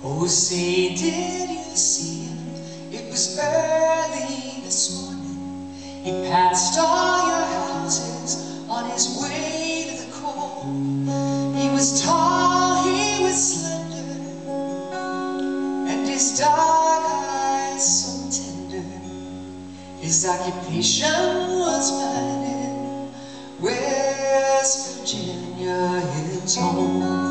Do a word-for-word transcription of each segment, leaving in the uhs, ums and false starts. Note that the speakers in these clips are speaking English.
Oh, say, did you see him? It was early this morning. He passed all your houses on his way to the coal. He was tall, he was slender, and his dark eyes so tender. His occupation was mining, West Virginia, his home.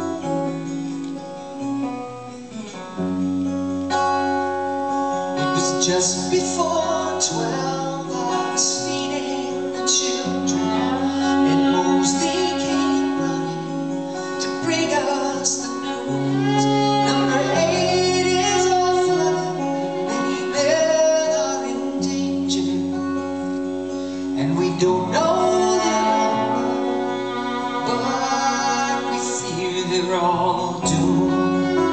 Just before twelve, I was feeding the children, and Mosley came running to bring us the news. Number eight is all flooded, many men are in danger, and we don't know their number, but we fear they're all doomed.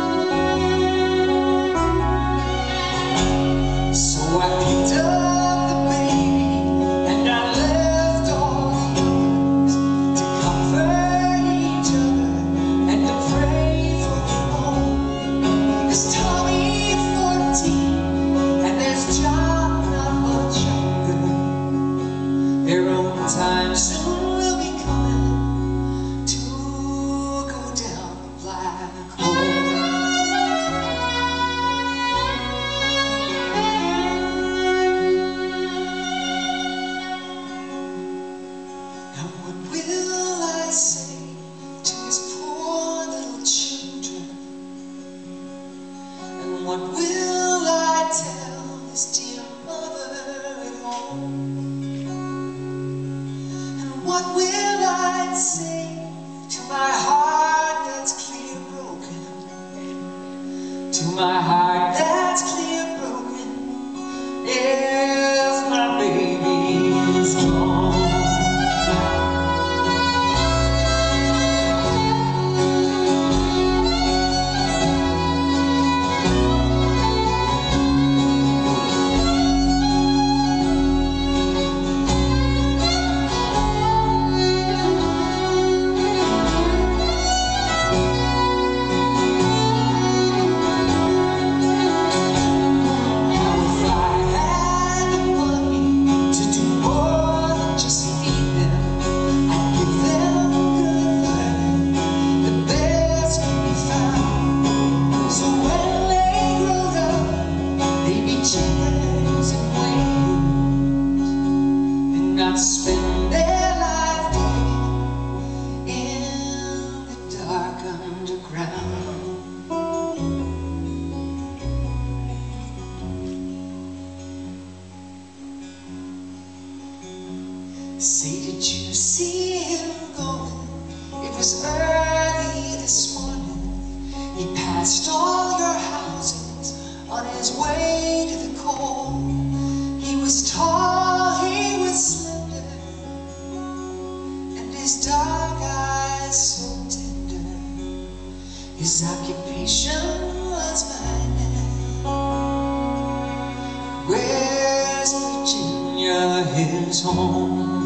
I picked up the baby and I left all the others to comfort each other and to pray for them all. There's Tommy fourteen and there's John not much younger. Their own time soon will be coming to go down the black hole. What will I say to his poor little children? And what will I tell his dear mother at home? And what will I say to my heart that's clear broken? To my heart that's clear broken, if my baby is gone. Not spend their life digging in the dark underground. Say, did you see him going? It was early this morning. He passed all your houses on his way to the coal. He was tall, he was slender, and his dark eyes so tender. His occupation was mining, West Virginia, his home.